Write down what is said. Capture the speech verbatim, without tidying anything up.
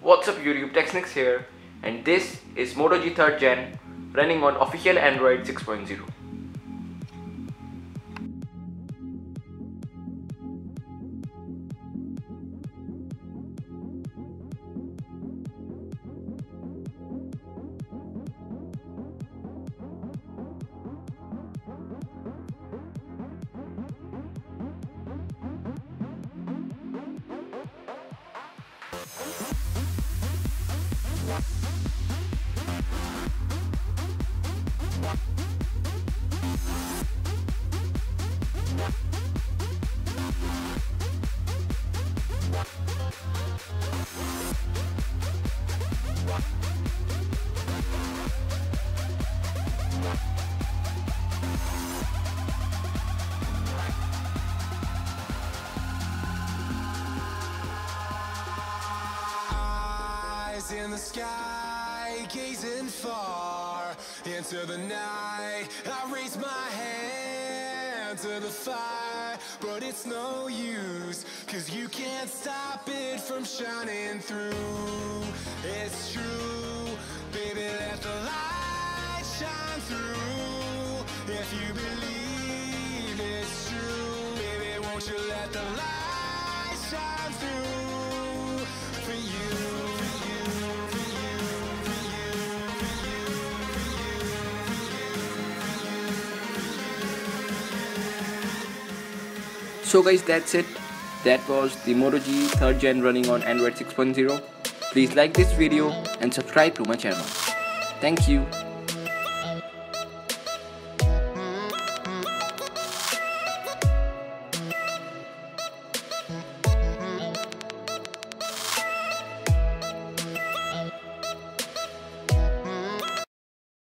What's up YouTube, TechSnix here, and this is Moto G third Gen running on official Android six point zero. In the sky, gazing far into the night, I raise my hand to the fire, but it's no use, cause you can't stop it from shining through. It's true, baby, let the light shine through. If you believe it's true, baby, won't you let the light shine through for you. So guys, that's it. That was the Moto G third Gen running on Android six point zero. Please like this video and subscribe to my channel. Thank you.